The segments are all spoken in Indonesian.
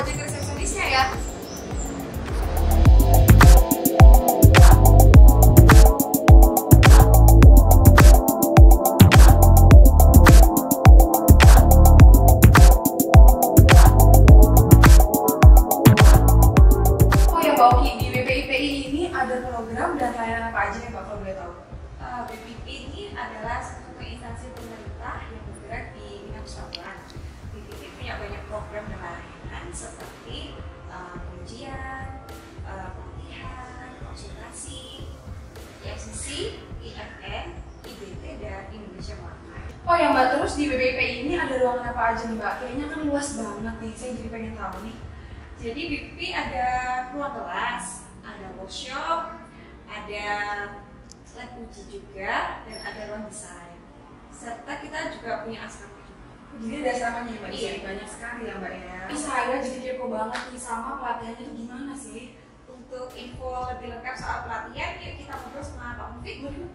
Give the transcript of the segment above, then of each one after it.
mau jadi resepsionisnya ya. Program dan layanan apa aja ya Pak, kalau boleh tahu? BPIP ini adalah satu instansi pemerintah yang bergerak di bidang persatuan. BPIP punya banyak program dan layanan seperti pengujian, pelatihan, konsultasi, IFCC, IFN, IBT, dan Indonesia Warna. Oh ya Mbak, terus di BPIP ini ada ruangan apa aja nih Mbak? Kayaknya kan luas banget nih, saya jadi pengen tahu nih. Jadi BPIP ada ruang kelas, ada workshop, ada lab uji juga, dan ada ruang desain. Serta kita juga punya asrama juga. Jadi ada asramanya ya Mbak? Iya. Jadi banyak sekali ya Mbak ya. Saya jadi kepo banget nih sama pelatihannya itu gimana sih? Untuk info lebih lengkap soal pelatihan, yuk kita ngobrol sama Pak Mufik.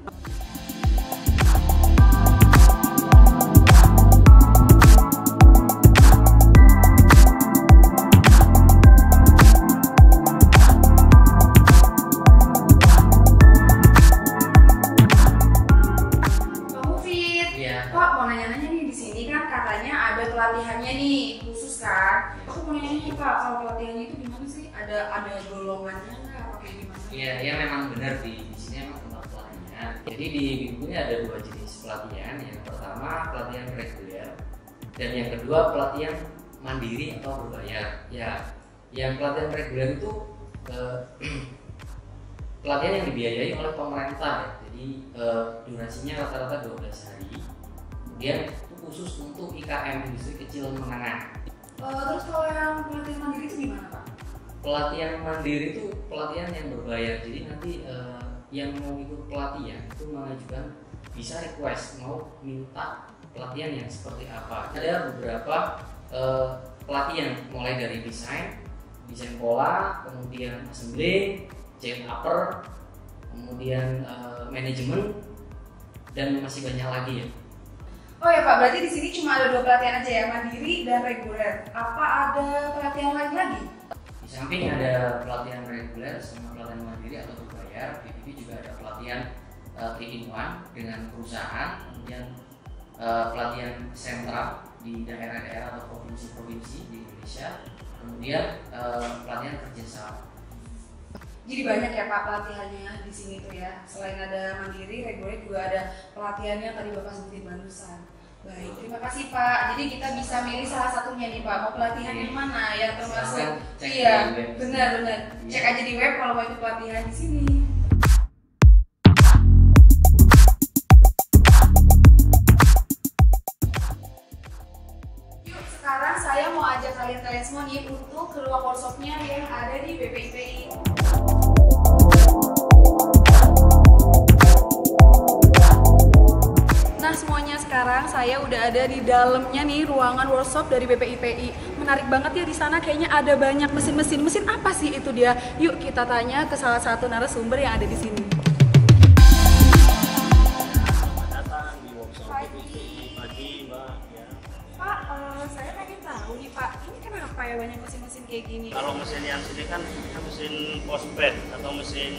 Pelatihannya nih khusus kan? Aku mau nanya nih Pak, kalau pelatihannya itu gimana sih? Ada golongannya nggak? Apa kayak gimana? Iya, ya memang benar di sini emang tentang pelatihan. Jadi di BIMP ini ada dua jenis pelatihan. Yang pertama pelatihan reguler dan yang kedua pelatihan mandiri atau berbayar. Ya, yang pelatihan reguler itu pelatihan yang dibiayai oleh pemerintah ya. Jadi durasinya rata-rata 12 hari. Kemudian khusus untuk IKM, industri kecil menengah. Terus kalau yang pelatihan mandiri itu gimana Pak? Pelatihan mandiri itu pelatihan yang berbayar. Jadi nanti yang mau ikut pelatihan itu mengajukan bisa request mau minta pelatihan yang seperti apa. Ada beberapa pelatihan mulai dari desain pola, kemudian assembly, chain upper, kemudian manajemen, dan masih banyak lagi ya. Oh ya Pak, berarti di sini cuma ada dua pelatihan aja ya, mandiri dan reguler. Apa ada pelatihan lain lagi? Di samping ada pelatihan reguler sama pelatihan mandiri atau berbayar, BPIP juga ada pelatihan 3-in-1 dengan perusahaan, kemudian pelatihan sentral di daerah-daerah atau provinsi-provinsi di Indonesia, kemudian pelatihan kerjasama. Jadi banyak ya Pak pelatihannya di sini tuh ya. Selain ada mandiri, reguler juga ada pelatihannya tadi Bapak sebutin barusan. Baik, terima kasih Pak. Jadi kita bisa milih salah satunya nih Pak. Mau pelatihan yang mana? Yang termasuk? Iya, benar-benar. Cek aja di web kalau mau ikut pelatihan di sini. Yuk, sekarang saya mau ajak kalian semua nih untuk ke ruang workshopnya yang ada di BPIPI. Nah semuanya, sekarang saya udah ada di dalamnya nih ruangan workshop dari BPIPI. Menarik banget ya, di sana kayaknya ada banyak mesin-mesin. Mesin apa sih itu dia? Yuk kita tanya ke salah satu narasumber yang ada di sini. Selamat datang di workshop BPIPI. Pagi Mbak ya. Pak, saya pengen tahu nih Pak, ini kenapa ya banyak mesin-mesin kayak gini? Kalau mesin yang sini kan mesin postbed atau mesin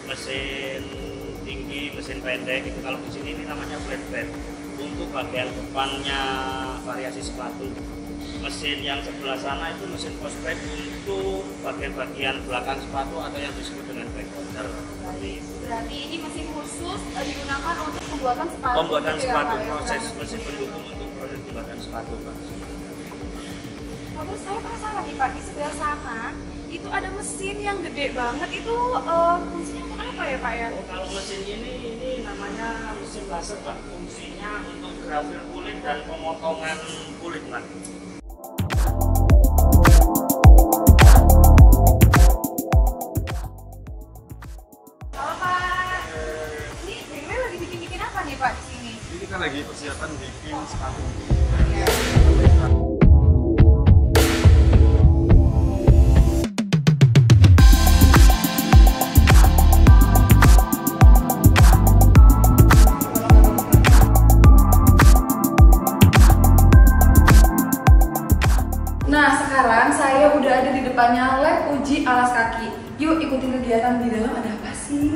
tinggi, mesin pendek gitu. Kalau di sini ini namanya flatbed. Untuk bagian depannya variasi sepatu. Mesin yang sebelah sana itu mesin postbed untuk bagian-bagian belakang sepatu atau yang disebut dengan backholder. Berarti ini mesin khusus digunakan untuk pembuatan sepatu. Pembuatan gitu ya, sepatu, Pak, ya? proses mesin pendukung untuk proses pembuatan sepatu, Pak. Terus saya penasaran nih Pak, di sebelah sana itu ada mesin yang gede banget, itu fungsinya untuk apa ya Pak ya? Oh, kalau mesin ini namanya mesin laser Pak. Fungsinya untuk grafir kulit dan pemotongan kulit Pak. Halo Pak, ini BW lagi bikin apa nih Pak di sini? Ini kita lagi persiapan bikin sepatu. Nah sekarang saya udah ngikutin kegiatan di dalam ada apa sih?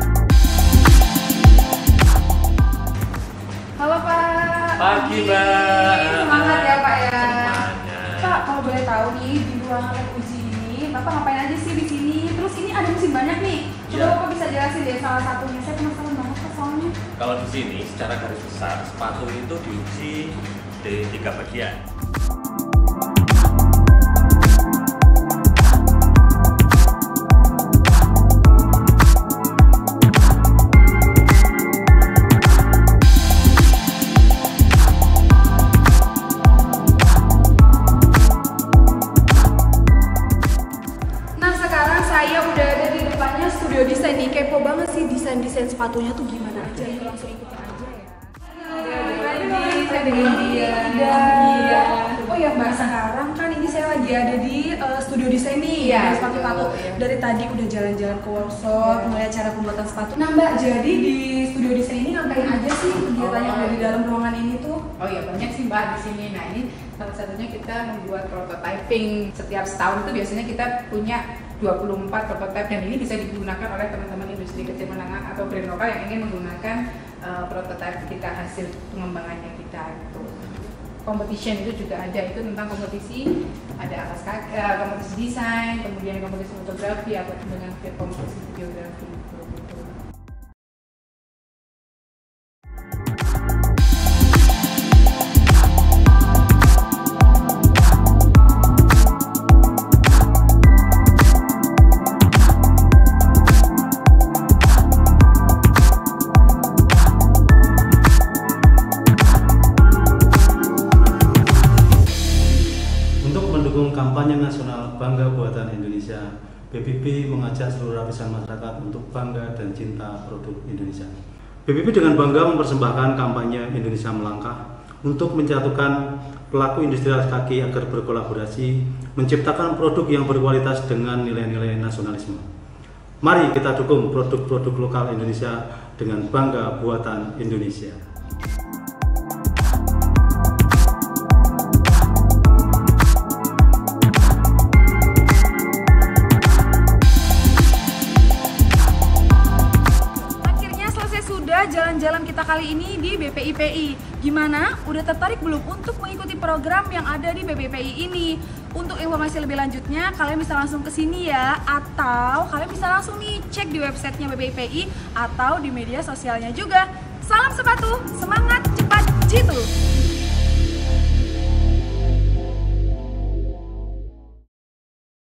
Halo Pak. Pagi Mbak. Semangat ya Pak ya. Semangat. Pak, kalau boleh tahu nih di ruangan lab uji ini, Bapak ngapain aja sih di sini? Terus ini ada mesin banyak nih. Coba Iya. Bapak bisa jelasin deh salah satunya. Saya penasaran banget Pak soalnya. Kalau di sini secara garis besar sepatu itu diuji di 3 bagian. Nah sekarang saya udah ada di depannya studio desain nih. Kepo banget sih desain sepatunya tuh gimana aja. Yuk langsung ikutin aja ya. Saya dengan dia. Oh ya Mbak, sekarang kan ini saya lagi ada di studio desain nih, Iya, sepatu-sepatu. betul. Dari tadi udah jalan-jalan ke workshop, melihat cara pembuatan sepatu. Nah Mbak, jadi di studio desain ini ngapain aja sih kegiatan yang ada di dalam ruangan ini tuh? Oh ya banyak sih Mbak di sini. Nah ini salah satunya kita membuat prototyping. Setiap setahun itu biasanya kita punya 24 prototype dan ini bisa digunakan oleh teman-teman industri kecil menengah atau brand lokal yang ingin menggunakan prototype kita, hasil pengembangannya kita gitu. Competition itu juga ada, itu tentang kompetisi, ada alas kaki, kompetisi desain, kemudian kompetisi fotografi atau dengan kompetisi videografi gitu. Untuk mendukung kampanye nasional Bangga Buatan Indonesia, BPP mengajak seluruh lapisan masyarakat untuk bangga dan cinta produk Indonesia. BPP dengan bangga mempersembahkan kampanye Indonesia Melangkah untuk menjatuhkan pelaku industri alas kaki agar berkolaborasi menciptakan produk yang berkualitas dengan nilai-nilai nasionalisme. Mari kita dukung produk-produk lokal Indonesia dengan bangga buatan Indonesia. Akhirnya selesai sudah jalan-jalan kita kali ini di BPIPI. Gimana? Udah tertarik belum untuk mengikuti program yang ada di BPIPI ini? Untuk informasi lebih lanjutnya, kalian bisa langsung ke sini ya, atau kalian bisa langsung nih cek di websitenya BPIPI atau di media sosialnya juga. Salam sepatu, semangat!